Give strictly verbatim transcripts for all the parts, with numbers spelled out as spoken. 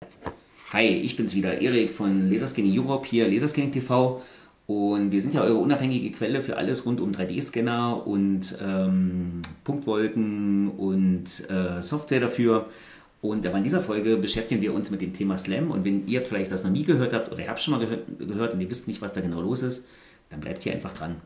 Hi, ich bin's wieder, Erik von Laserscanning Europe, hier Laserscanning T V. Und wir sind ja eure unabhängige Quelle für alles rund um drei D-Scanner und ähm, Punktwolken und äh, Software dafür. Und aber in dieser Folge beschäftigen wir uns mit dem Thema SLAM. Und wenn ihr vielleicht das noch nie gehört habt oder ihr habt schon mal gehört, gehört und ihr wisst nicht, was da genau los ist, dann bleibt hier einfach dran.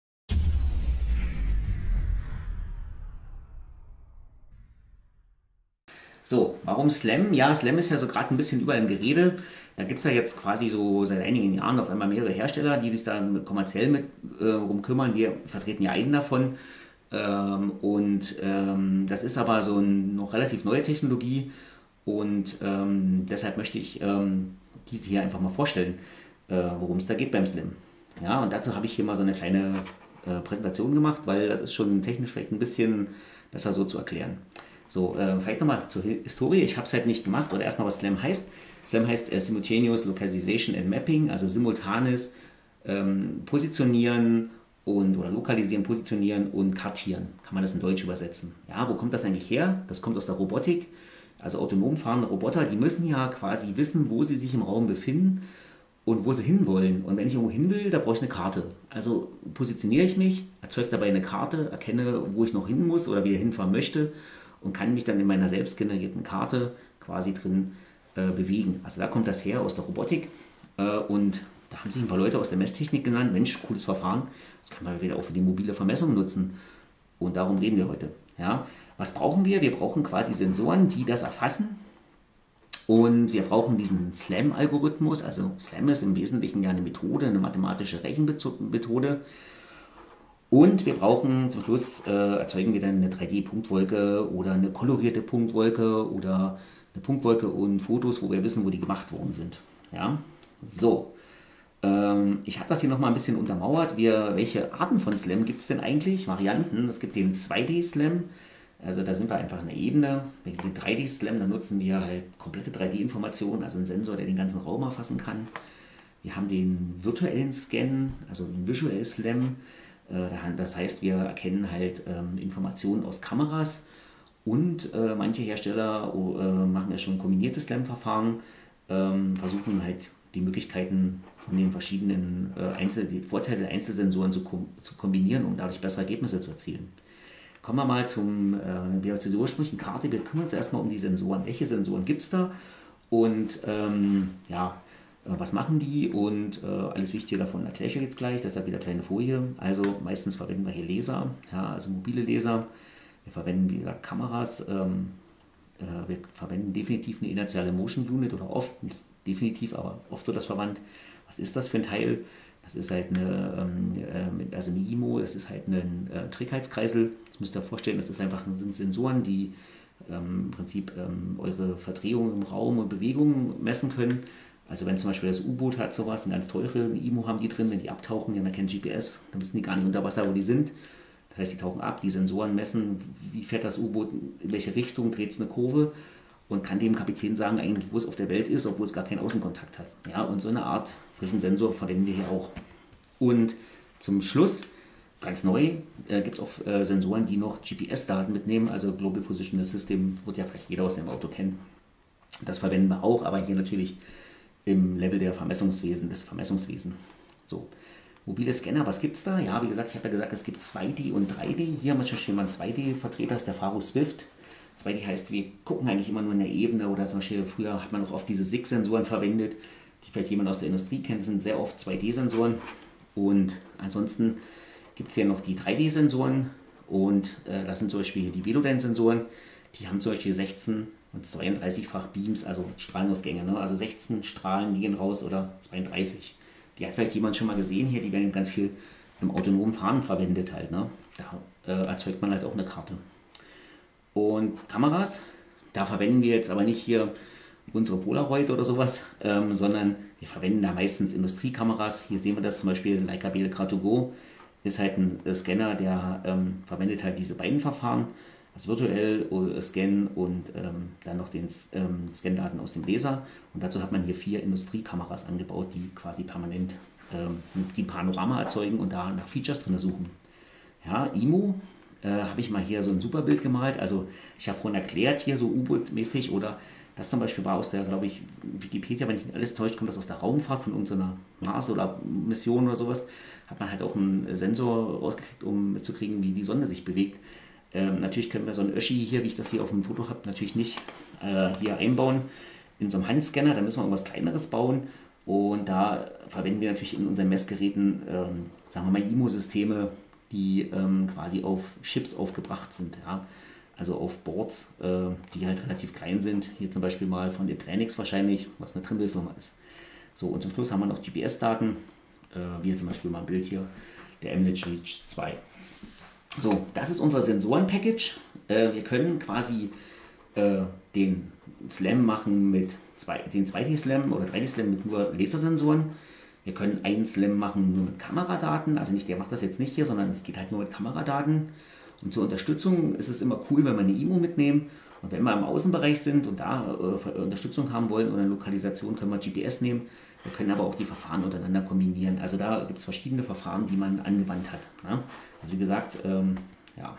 So, warum Slam? Ja, Slam ist ja so gerade ein bisschen überall im Gerede. Da gibt es ja jetzt quasi so seit einigen Jahren auf einmal mehrere Hersteller, die sich da kommerziell mit äh, rum kümmern. Wir vertreten ja einen davon. Ähm, und ähm, das ist aber so eine noch relativ neue Technologie. Und ähm, deshalb möchte ich ähm, diese hier einfach mal vorstellen, äh, worum es da geht beim Slam. Ja, und dazu habe ich hier mal so eine kleine äh, Präsentation gemacht, weil das ist schon technisch vielleicht ein bisschen besser so zu erklären. So, äh, vielleicht nochmal zur Historie. Ich habe es halt nicht gemacht. Oder erstmal, was SLAM heißt. SLAM heißt äh, Simultaneous Localization and Mapping, also simultanes ähm, Positionieren und oder lokalisieren, positionieren und kartieren. Kann man das in Deutsch übersetzen. Ja, wo kommt das eigentlich her? Das kommt aus der Robotik. Also autonom fahrende Roboter, die müssen ja quasi wissen, wo sie sich im Raum befinden und wo sie hinwollen. Und wenn ich irgendwo hin will, da brauche ich eine Karte. Also positioniere ich mich, erzeuge dabei eine Karte, erkenne, wo ich noch hin muss oder wieder hinfahren möchte und kann mich dann in meiner selbst generierten Karte quasi drin äh, bewegen. Also da kommt das her aus der Robotik äh, und da haben sich ein paar Leute aus der Messtechnik genannt, Mensch, cooles Verfahren, das kann man wieder auch für die mobile Vermessung nutzen. Und darum reden wir heute. Ja. Was brauchen wir? Wir brauchen quasi Sensoren, die das erfassen. Und wir brauchen diesen SLAM-Algorithmus. Also SLAM ist im Wesentlichen ja eine Methode, eine mathematische Rechenmethode. Und wir brauchen zum Schluss, äh, erzeugen wir dann eine drei D-Punktwolke oder eine kolorierte Punktwolke oder eine Punktwolke und Fotos, wo wir wissen, wo die gemacht worden sind. Ja, so. Ähm, ich habe das hier nochmal ein bisschen untermauert. Wir, welche Arten von SLAM gibt es denn eigentlich? Varianten. Es gibt den zwei D-SLAM. Also da sind wir einfach in der Ebene. Bei den drei D-SLAM, da nutzen wir halt komplette drei D-Informationen, also einen Sensor, der den ganzen Raum erfassen kann. Wir haben den virtuellen Scan, also den Visual SLAM. Das heißt, wir erkennen halt ähm, Informationen aus Kameras und äh, manche Hersteller äh, machen ja schon kombiniertes SLAM-Verfahren, ähm, versuchen halt die Möglichkeiten von den verschiedenen äh, Einzel die Vorteile der Einzelsensoren zu, kom zu kombinieren, um dadurch bessere Ergebnisse zu erzielen. Kommen wir mal zum, äh, wieder zur ursprünglichen Karte. Wir kümmern uns erstmal um die Sensoren. Welche Sensoren gibt es da? Und ähm, ja, äh, was machen die? Und äh, alles Wichtige davon erkläre ich euch jetzt gleich. Deshalb wieder kleine Folie. Also meistens verwenden wir hier Laser, ja, also mobile Laser. Wir verwenden wieder Kameras. Ähm, äh, wir verwenden definitiv eine inertiale Motion Unit oder oft, nicht definitiv, aber oft wird das verwandt. Was ist das für ein Teil? Das ist halt eine, ähm, also eine I M O, das ist halt ein äh, Trägheitskreisel. Das müsst ihr euch vorstellen, das ist einfach, sind Sensoren, die ähm, im Prinzip ähm, eure Verdrehung im Raum und Bewegungen messen können. Also wenn zum Beispiel das U-Boot hat sowas, eine ganz teure eine I M O haben die drin, wenn die abtauchen, die haben ja kein G P S, dann wissen die gar nicht unter Wasser, wo die sind. Das heißt, die tauchen ab, die Sensoren messen, wie fährt das U-Boot, in welche Richtung dreht es eine Kurve und kann dem Kapitän sagen, eigentlich, wo es auf der Welt ist, obwohl es gar keinen Außenkontakt hat. Ja, und so eine Art solchen Sensor verwenden wir hier auch. Und zum Schluss, ganz neu, äh, gibt es auch äh, Sensoren, die noch G P S-Daten mitnehmen, also Global Positional System, wird ja vielleicht jeder aus dem Auto kennen. Das verwenden wir auch, aber hier natürlich im Level der Vermessungswesen, des Vermessungswesen. So. Mobile Scanner, was gibt es da? Ja, wie gesagt, ich habe ja gesagt, es gibt zwei D und drei D. Hier haben wir schon mal einen zwei D-Vertreter, ist der Faro Swift. zwei D heißt, wir gucken eigentlich immer nur in der Ebene oder zum Beispiel früher hat man noch oft diese S I G-Sensoren verwendet, die vielleicht jemand aus der Industrie kennt, sind sehr oft zwei D-Sensoren. Und ansonsten gibt es hier noch die drei D-Sensoren und äh, das sind zum Beispiel hier die Velodyne-Sensoren. Die haben zum Beispiel sechzehn und zweiunddreißig-fach Beams, also Strahlenausgänge. Ne? Also sechzehn Strahlen gehen raus oder zweiunddreißig. Die hat vielleicht jemand schon mal gesehen hier, die werden ganz viel im autonomen Fahren verwendet halt. Ne? Da äh, erzeugt man halt auch eine Karte. Und Kameras, da verwenden wir jetzt aber nicht hier unsere Polaroid oder sowas, ähm, sondern wir verwenden da meistens Industriekameras. Hier sehen wir das zum Beispiel, Leica B L K zwei Go ist halt ein äh, Scanner, der ähm, verwendet halt diese beiden Verfahren, also virtuell äh, Scan und ähm, dann noch den ähm, Scandaten aus dem Laser. Und dazu hat man hier vier Industriekameras angebaut, die quasi permanent ähm, die Panorama erzeugen und da nach Features drin suchen. Ja, I M O äh, habe ich mal hier so ein super Bild gemalt. Also ich habe vorhin erklärt, hier so U-Boot-mäßig oder Das zum Beispiel war aus der, glaube ich, Wikipedia, wenn ich nicht alles täuscht, kommt das aus der Raumfahrt von irgendeiner Mars- oder Mission oder sowas. Hat man halt auch einen Sensor rausgekriegt, um mitzukriegen, wie die Sonne sich bewegt. Ähm, natürlich können wir so ein Öschi hier, wie ich das hier auf dem Foto habe, natürlich nicht äh, hier einbauen in so einem Handscanner. Da müssen wir irgendwas Kleineres bauen. Und da verwenden wir natürlich in unseren Messgeräten, ähm, sagen wir mal, I M O-Systeme, die ähm, quasi auf Chips aufgebracht sind. Ja? Also auf Boards, äh, die halt relativ klein sind. Hier zum Beispiel mal von der Planix wahrscheinlich, was eine Trimble-Firma ist. So, und zum Schluss haben wir noch G P S-Daten, äh, wie zum Beispiel mal ein Bild hier, der M-Net Reach zwei. So, das ist unser Sensoren-Package. Äh, wir können quasi äh, den Slam machen mit zwei, den zwei D-Slam oder drei D-Slam mit nur Lasersensoren. Wir können einen Slam machen nur mit Kameradaten. Also nicht, der macht das jetzt nicht hier, sondern es geht halt nur mit Kameradaten. Und zur Unterstützung ist es immer cool, wenn wir eine I M O mitnehmen. Und wenn wir im Außenbereich sind und da äh, Unterstützung haben wollen oder Lokalisation, können wir G P S nehmen. Wir können aber auch die Verfahren untereinander kombinieren. Also da gibt es verschiedene Verfahren, die man angewandt hat. Ne? Also wie gesagt, ähm, ja.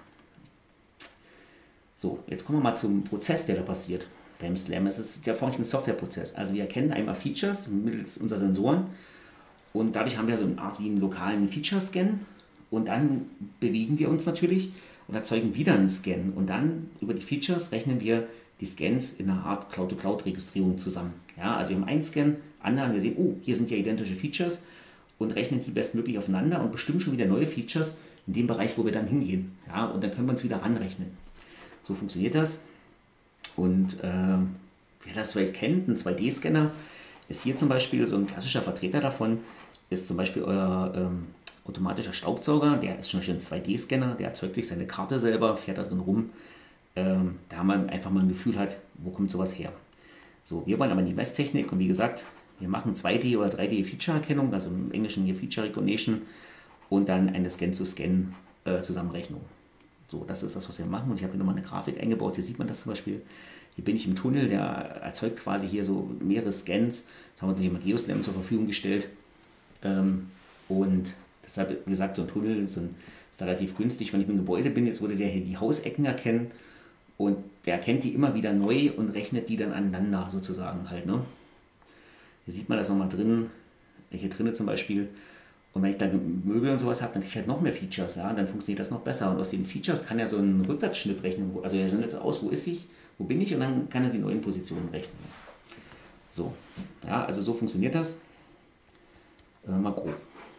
So, jetzt kommen wir mal zum Prozess, der da passiert beim Slam. Es ist ja vorhin ein Softwareprozess. Also wir erkennen einmal Features mittels unserer Sensoren und dadurch haben wir so eine Art wie einen lokalen Feature-Scan und dann bewegen wir uns natürlich und erzeugen wieder einen Scan und dann über die Features rechnen wir die Scans in einer Art Cloud-to-Cloud-Registrierung zusammen. Ja, also wir haben einen Scan, anderen, wir sehen, oh, hier sind ja identische Features und rechnen die bestmöglich aufeinander und bestimmen schon wieder neue Features in dem Bereich, wo wir dann hingehen. Ja, und dann können wir uns wieder ranrechnen. So funktioniert das. Und äh, wer das vielleicht kennt, ein zwei D-Scanner ist hier zum Beispiel so ein klassischer Vertreter davon, ist zum Beispiel euer ähm, automatischer Staubsauger, der ist zum Beispiel ein zwei D-Scanner, der erzeugt sich seine Karte selber, fährt da drin rum, ähm, da man einfach mal ein Gefühl hat, wo kommt sowas her. So, wir wollen aber in die Messtechnik und wie gesagt, wir machen zwei D- oder drei D-Feature-Erkennung, also im Englischen hier Feature Recognition und dann eine Scan-to-Scan-Zusammenrechnung. So, das ist das, was wir machen und ich habe hier nochmal eine Grafik eingebaut, hier sieht man das zum Beispiel. Hier bin ich im Tunnel, der erzeugt quasi hier so mehrere Scans, das haben wir natürlich mal Geoslam zur Verfügung gestellt ähm, und deshalb gesagt, so ein Tunnel so ein, ist relativ günstig, wenn ich im Gebäude bin, jetzt würde der hier die Hausecken erkennen und der erkennt die immer wieder neu und rechnet die dann aneinander sozusagen halt. Ne? Hier sieht man das nochmal drin, hier drinnen zum Beispiel. Und wenn ich da Möbel und sowas habe, dann kriege ich halt noch mehr Features, ja, und dann funktioniert das noch besser. Und aus den Features kann er so einen Rückwärtsschnitt rechnen, also er rechnet aus, wo ist ich, wo bin ich, und dann kann er die neuen Positionen rechnen. So, ja, also so funktioniert das. Äh, mal grob.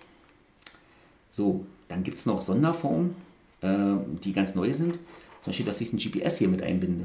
So, dann gibt es noch Sonderformen, äh, die ganz neu sind. Zum Beispiel, dass ich ein G P S hier mit einbinde.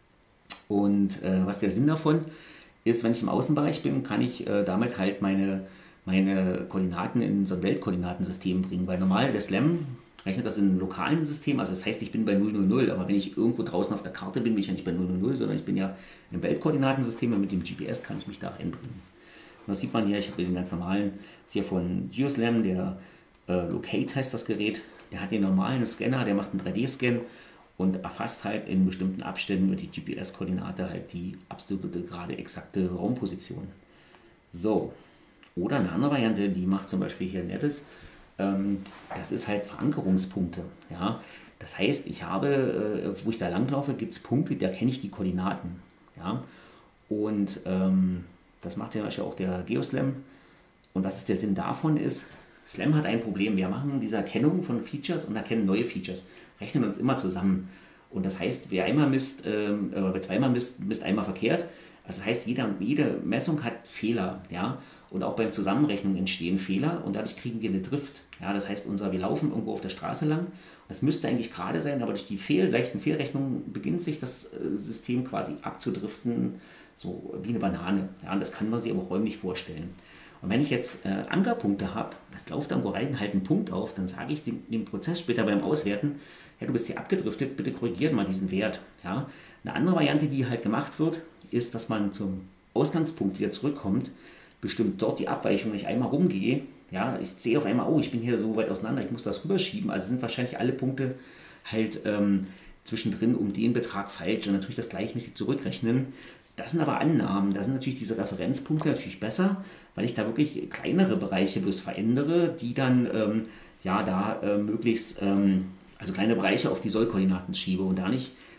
Und äh, was der Sinn davon ist, wenn ich im Außenbereich bin, kann ich äh, damit halt meine meine Koordinaten in so ein Weltkoordinatensystem bringen, weil normal der Slam rechnet das in einem lokalen System, also das heißt, ich bin bei null null null, aber wenn ich irgendwo draußen auf der Karte bin, bin ich ja nicht bei null null null, sondern ich bin ja im Weltkoordinatensystem und mit dem G P S kann ich mich da einbringen. Und das sieht man hier, ich habe den ganz normalen, das ist hier von Geoslam, der äh, Locate heißt das Gerät, der hat den normalen Scanner, der macht einen drei D-Scan und erfasst halt in bestimmten Abständen über die G P S-Koordinate halt die absolute, gerade exakte Raumposition. So. Oder eine andere Variante, die macht zum Beispiel hier Levels, ähm, das ist halt Verankerungspunkte. Ja? Das heißt, ich habe, äh, wo ich da langlaufe, gibt es Punkte, da kenne ich die Koordinaten. Ja? Und ähm, das macht ja auch der Geoslam. Und was ist der Sinn davon ist, Slam hat ein Problem. Wir machen diese Erkennung von Features und erkennen neue Features, rechnen uns immer zusammen. Und das heißt, wer einmal misst, ähm, äh, wer zweimal misst, misst einmal verkehrt. Also das heißt, jeder, jede Messung hat Fehler, ja, und auch beim Zusammenrechnen entstehen Fehler und dadurch kriegen wir eine Drift. Ja, das heißt, unser, wir laufen irgendwo auf der Straße lang, das müsste eigentlich gerade sein, aber durch die Fehl, leichten Fehlrechnungen beginnt sich das System quasi abzudriften, so wie eine Banane. Ja, und das kann man sich aber auch räumlich vorstellen. Und wenn ich jetzt äh, Ankerpunkte habe, das läuft irgendwo rein, halt einen Punkt auf, dann sage ich dem, dem Prozess später beim Auswerten, ja, du bist hier abgedriftet, bitte korrigiert mal diesen Wert. Ja. Eine andere Variante, die halt gemacht wird, ist, dass man zum Ausgangspunkt wieder zurückkommt, bestimmt dort die Abweichung, wenn ich einmal rumgehe, ja, ich sehe auf einmal, oh, ich bin hier so weit auseinander, ich muss das rüberschieben, also sind wahrscheinlich alle Punkte halt ähm, zwischendrin um den Betrag falsch und natürlich das gleichmäßig zurückrechnen. Das sind aber Annahmen, da sind natürlich diese Referenzpunkte natürlich besser, weil ich da wirklich kleinere Bereiche bloß verändere, die dann ähm, ja da äh, möglichst, ähm, also kleine Bereiche auf die Sollkoordinaten schiebe und da nicht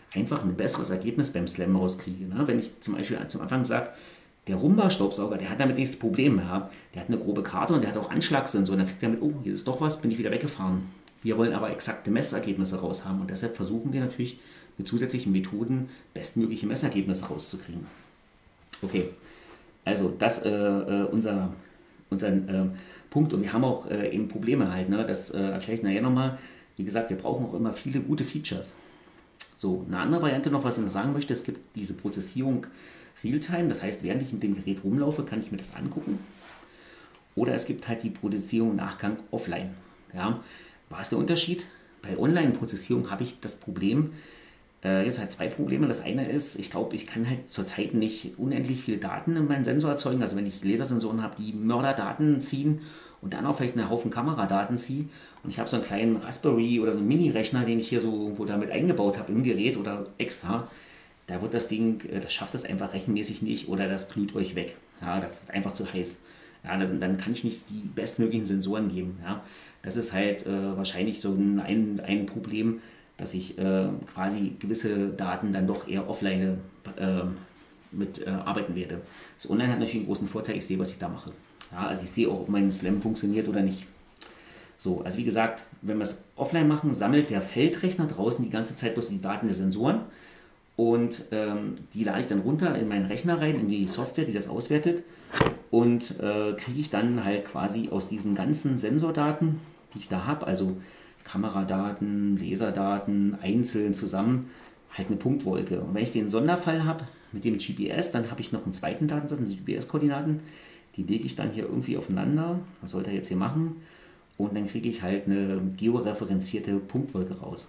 einfach ein besseres Ergebnis beim Slam rauskriege. Ne? Wenn ich zum Beispiel zum Anfang sage, der Rumba-Staubsauger, der hat damit nichts Problem. Ja? Der hat eine grobe Karte und der hat auch Anschlagssensoren. Dann kriegt er mit, oh, hier ist doch was, bin ich wieder weggefahren. Wir wollen aber exakte Messergebnisse raus haben und deshalb versuchen wir natürlich mit zusätzlichen Methoden bestmögliche Messergebnisse rauszukriegen. Okay, also das äh, äh, unser, unser äh, Punkt und wir haben auch äh, eben Probleme halt, ne? Das äh, erkläre ich nachher nochmal. Wie gesagt, wir brauchen auch immer viele gute Features. So, eine andere Variante noch, was ich noch sagen möchte, es gibt diese Prozessierung Realtime, das heißt, während ich mit dem Gerät rumlaufe, kann ich mir das angucken. Oder es gibt halt die Prozessierung im Nachgang offline. Ja, was ist der Unterschied? Bei Online-Prozessierung habe ich das Problem, äh, jetzt halt zwei Probleme. Das eine ist, ich glaube, ich kann halt zurzeit nicht unendlich viele Daten in meinen Sensor erzeugen. Also wenn ich Lasersensoren habe, die Mörderdaten ziehen und dann auch vielleicht einen Haufen Kameradaten ziehe und ich habe so einen kleinen Raspberry oder so einen Mini-Rechner, den ich hier so irgendwo damit eingebaut habe im Gerät oder extra, da wird das Ding, äh, das schafft das einfach rechenmäßig nicht oder das glüht euch weg. Ja, das ist einfach zu heiß. Ja, das, dann kann ich nicht die bestmöglichen Sensoren geben. Ja. Das ist halt äh, wahrscheinlich so ein, ein, ein Problem, dass ich äh, quasi gewisse Daten dann doch eher offline äh, mit äh, arbeiten werde. Das Online hat natürlich einen großen Vorteil, ich sehe, was ich da mache. Ja, also ich sehe auch, ob mein Slam funktioniert oder nicht. So, also wie gesagt, wenn wir es offline machen, sammelt der Feldrechner draußen die ganze Zeit bloß die Daten der Sensoren und ähm, die lade ich dann runter in meinen Rechner rein, in die Software, die das auswertet und äh, kriege ich dann halt quasi aus diesen ganzen Sensordaten, die ich da habe, also Kameradaten, Laserdaten, einzeln zusammen, halt eine Punktwolke. Und wenn ich den Sonderfall habe mit dem G P S, dann habe ich noch einen zweiten Datensatz, die G P S-Koordinaten, die lege ich dann hier irgendwie aufeinander, was sollte er jetzt hier machen, und dann kriege ich halt eine georeferenzierte Punktwolke raus.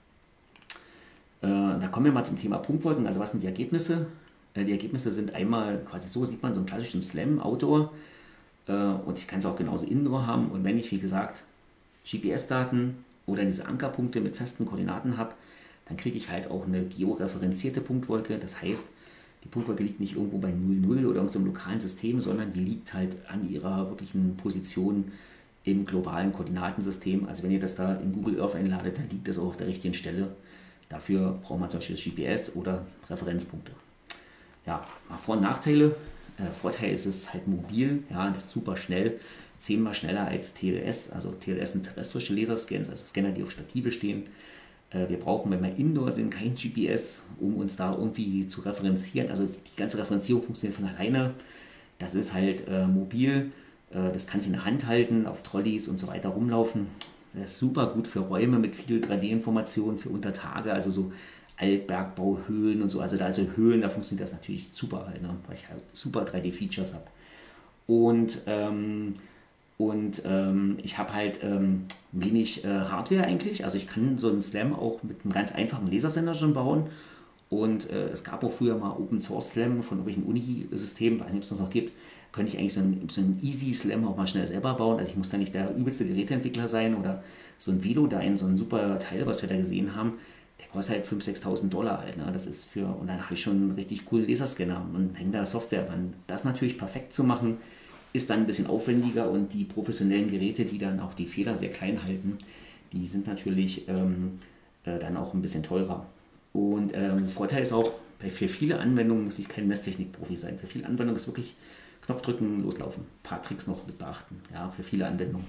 Äh, da kommen wir mal zum Thema Punktwolken, also was sind die Ergebnisse? Äh, die Ergebnisse sind einmal quasi so, sieht man so einen klassischen Slam, Outdoor, äh, und ich kann es auch genauso Indoor haben und wenn ich, wie gesagt, G P S-Daten oder diese Ankerpunkte mit festen Koordinaten habe, dann kriege ich halt auch eine georeferenzierte Punktwolke. Das heißt, die Punktwolke liegt nicht irgendwo bei null null oder irgendeinem lokalen System, sondern die liegt halt an ihrer wirklichen Position im globalen Koordinatensystem. Also wenn ihr das da in Google Earth einladet, dann liegt das auch auf der richtigen Stelle. Dafür braucht man zum Beispiel das G P S oder Referenzpunkte. Ja, Vor- und Nachteile. Äh, Vorteil ist es halt mobil, ja, das ist super schnell, zehnmal schneller als T L S. Also T L S sind terrestrische Laserscans, also Scanner, die auf Stative stehen. Äh, wir brauchen, wenn wir Indoor sind, kein G P S, um uns da irgendwie zu referenzieren. Also die ganze Referenzierung funktioniert von alleine. Das ist halt äh, mobil, äh, das kann ich in der Hand halten, auf Trolleys und so weiter rumlaufen. Das ist super gut für Räume mit viel drei D-Informationen, für Untertage, also so Altbergbauhöhlen und so. Also da also Höhlen, da funktioniert das natürlich super halt, ne? Weil ich halt super drei D-Features habe. Und, ähm, und ähm, ich habe halt ähm, wenig äh, Hardware eigentlich. Also ich kann so einen Slam auch mit einem ganz einfachen Lasersender schon bauen. Und äh, es gab auch früher mal Open Source Slam von irgendwelchen Uni-Systemen, weiß nicht, ob es das noch gibt. Könnte ich eigentlich so einen, so einen Easy Slam auch mal schnell selber bauen. Also ich muss da nicht der übelste Geräteentwickler sein oder so ein Velodyne, so ein super Teil, was wir da gesehen haben. Der kostet halt fünftausend, sechstausend Dollar halt. Ne? Das ist für, und dann habe ich schon einen richtig coolen Laserscanner und hänge da Software dran. Das natürlich perfekt zu machen, ist dann ein bisschen aufwendiger und die professionellen Geräte, die dann auch die Fehler sehr klein halten, die sind natürlich ähm, äh, dann auch ein bisschen teurer. Und ähm, Vorteil ist auch, für viele Anwendungen muss ich kein Messtechnik-Profi sein. Für viele Anwendungen ist wirklich Knopf drücken, loslaufen. Ein paar Tricks noch mit beachten, ja, für viele Anwendungen.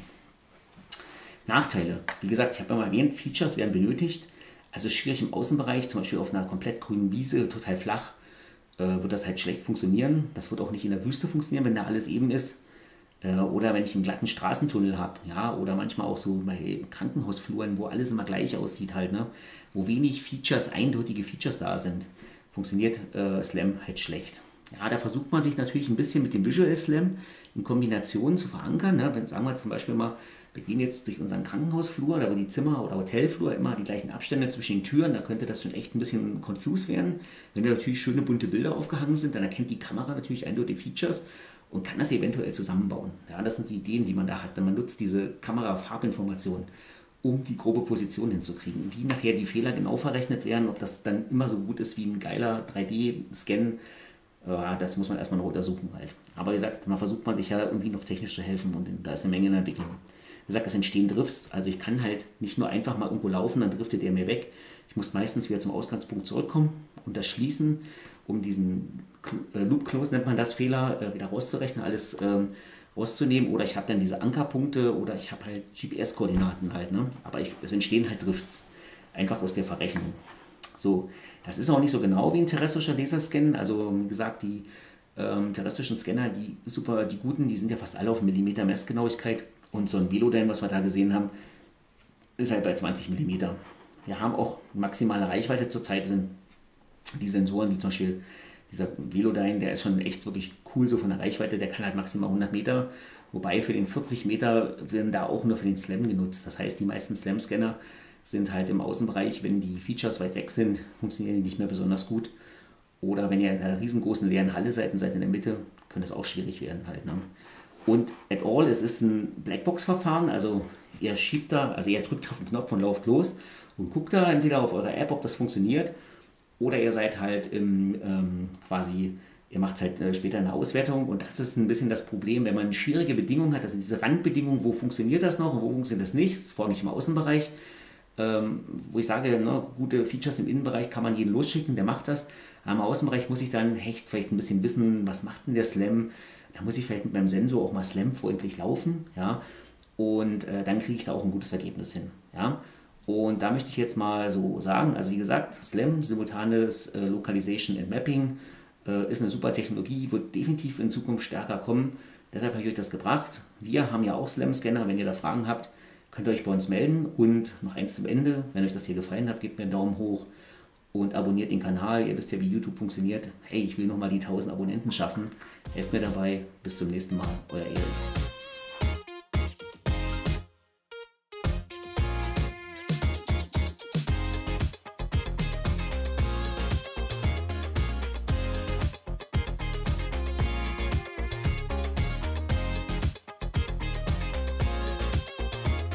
Nachteile. Wie gesagt, ich habe immer erwähnt, Features werden benötigt. Also schwierig im Außenbereich, zum Beispiel auf einer komplett grünen Wiese, total flach, äh, wird das halt schlecht funktionieren. Das wird auch nicht in der Wüste funktionieren, wenn da alles eben ist. Äh, oder wenn ich einen glatten Straßentunnel habe, ja, oder manchmal auch so bei Krankenhausfluren, wo alles immer gleich aussieht halt, ne? Wo wenig Features, eindeutige Features da sind, funktioniert äh, Slam halt schlecht. Ja, da versucht man sich natürlich ein bisschen mit dem Visual Slam in Kombination zu verankern. Ne? Wenn, sagen wir zum Beispiel mal, wir gehen jetzt durch unseren Krankenhausflur, da wo die Zimmer oder Hotelflur immer die gleichen Abstände zwischen den Türen, da könnte das schon echt ein bisschen confuse werden. Wenn da natürlich schöne bunte Bilder aufgehangen sind, dann erkennt die Kamera natürlich eindeutige Features und kann das eventuell zusammenbauen. Ja, das sind die Ideen, die man da hat. Man nutzt diese Kamera-Farbinformationen, um die grobe Position hinzukriegen. Wie nachher die Fehler genau verrechnet werden, ob das dann immer so gut ist wie ein geiler drei D-Scan, ja, das muss man erstmal noch untersuchen halt. Aber wie gesagt, man versucht man sich ja irgendwie noch technisch zu helfen und da ist eine Menge in der Entwicklung. Wie gesagt, es entstehen Drifts, also ich kann halt nicht nur einfach mal irgendwo laufen, dann driftet er mir weg. Ich muss meistens wieder zum Ausgangspunkt zurückkommen und das schließen, um diesen äh, Loop Close nennt man das, Fehler äh, wieder rauszurechnen, alles ähm, rauszunehmen. Oder ich habe dann diese Ankerpunkte oder ich habe halt G P S-Koordinaten halt. Ne? Aber ich, es entstehen halt Drifts, einfach aus der Verrechnung. So, das ist auch nicht so genau wie ein terrestrischer Laserscan. Also wie gesagt, die ähm, terrestrischen Scanner, die super, die guten, die sind ja fast alle auf Millimeter Messgenauigkeit. Und so ein Velodyne, was wir da gesehen haben, ist halt bei zwanzig Millimeter. Wir haben auch maximale Reichweite zurzeit, sind die Sensoren, wie zum Beispiel dieser Velodyne, der ist schon echt wirklich cool so von der Reichweite, der kann halt maximal hundert Meter, wobei für den vierzig Meter werden da auch nur für den Slam genutzt. Das heißt, die meisten Slam-Scanner sind halt im Außenbereich, wenn die Features weit weg sind, funktionieren die nicht mehr besonders gut. Oder wenn ihr in einer riesengroßen leeren Halle seid und seid in der Mitte, könnte es auch schwierig werden halt. Ne? Und at all, es ist ein Blackbox-Verfahren, also ihr schiebt da, also ihr drückt auf den Knopf und lauft los und guckt da entweder auf eurer App, ob das funktioniert, oder ihr seid halt im ähm, quasi, ihr macht halt äh, später eine Auswertung und das ist ein bisschen das Problem, wenn man schwierige Bedingungen hat, also diese Randbedingungen, wo funktioniert das noch und wo funktioniert das nicht, vor allem nicht im Außenbereich, ähm, wo ich sage, ne, gute Features im Innenbereich kann man jeden losschicken, der macht das. Aber im Außenbereich muss ich dann echt vielleicht ein bisschen wissen, was macht denn der Slam? Da muss ich vielleicht mit meinem Sensor auch mal Slam-freundlich laufen, ja, und äh, dann kriege ich da auch ein gutes Ergebnis hin, ja. Und da möchte ich jetzt mal so sagen, also wie gesagt, Slam, simultanes äh, Localization and Mapping, äh, ist eine super Technologie, wird definitiv in Zukunft stärker kommen. Deshalb habe ich euch das gebracht. Wir haben ja auch Slam-Scanner, wenn ihr da Fragen habt, könnt ihr euch bei uns melden. Und noch eins zum Ende, wenn euch das hier gefallen hat, gebt mir einen Daumen hoch und abonniert den Kanal. Ihr wisst ja, wie YouTube funktioniert. Hey, ich will nochmal die tausend Abonnenten schaffen. Helft mir dabei. Bis zum nächsten Mal. Euer Erik.